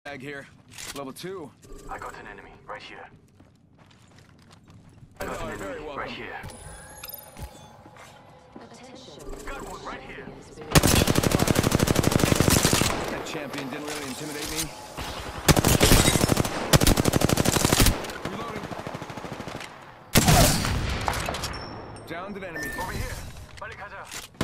Bag here. Level 2. I got an enemy right here. Very welcome. Right here. Attention. Got one right here. That champion didn't really intimidate me. Reloading. Downed an enemy. Over here. Balik Hazar.